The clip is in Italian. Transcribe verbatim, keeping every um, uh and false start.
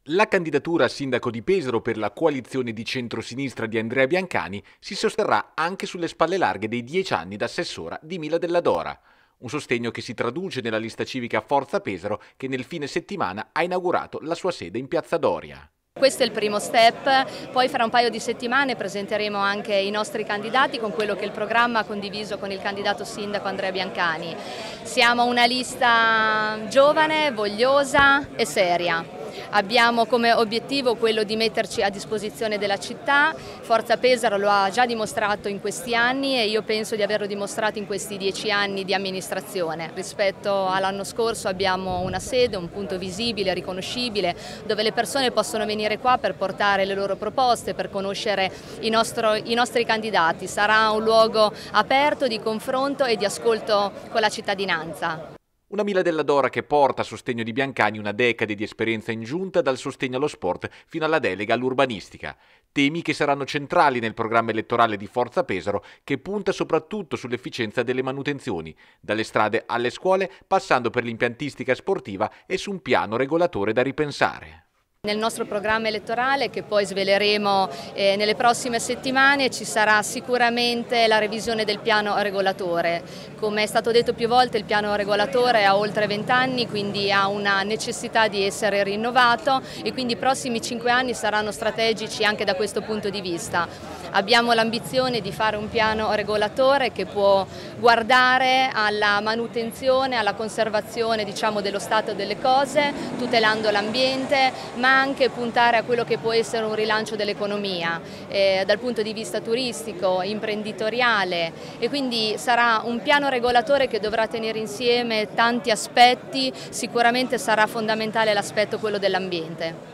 La candidatura a sindaco di Pesaro per la coalizione di centrosinistra di Andrea Biancani si sosterrà anche sulle spalle larghe dei dieci anni da assessora di Mila della Dora. Un sostegno che si traduce nella lista civica Forza Pesaro che nel fine settimana ha inaugurato la sua sede in Piazza Doria. Questo è il primo step, poi fra un paio di settimane presenteremo anche i nostri candidati con quello che è il programma condiviso con il candidato sindaco Andrea Biancani. Siamo una lista giovane, vogliosa e seria. Abbiamo come obiettivo quello di metterci a disposizione della città. Forza Pesaro lo ha già dimostrato in questi anni e io penso di averlo dimostrato in questi dieci anni di amministrazione. Rispetto all'anno scorso abbiamo una sede, un punto visibile, riconoscibile, dove le persone possono venire qua per portare le loro proposte, per conoscere i, nostro, i nostri candidati. Sarà un luogo aperto di confronto e di ascolto con la cittadinanza. Una Mila della Dora che porta a sostegno di Biancani una decade di esperienza in giunta, dal sostegno allo sport fino alla delega all'urbanistica. Temi che saranno centrali nel programma elettorale di Forza Pesaro, che punta soprattutto sull'efficienza delle manutenzioni, dalle strade alle scuole, passando per l'impiantistica sportiva e su un piano regolatore da ripensare. Nel nostro programma elettorale, che poi sveleremo eh, nelle prossime settimane, ci sarà sicuramente la revisione del piano regolatore. Come è stato detto più volte, il piano regolatore ha oltre vent'anni, quindi ha una necessità di essere rinnovato e quindi i prossimi cinque anni saranno strategici anche da questo punto di vista. Abbiamo l'ambizione di fare un piano regolatore che può guardare alla manutenzione, alla conservazione, diciamo, dello stato delle cose, tutelando l'ambiente, ma anche puntare a quello che può essere un rilancio dell'economia eh, dal punto di vista turistico, imprenditoriale, e quindi sarà un piano regolatore che dovrà tenere insieme tanti aspetti. Sicuramente sarà fondamentale l'aspetto quello dell'ambiente.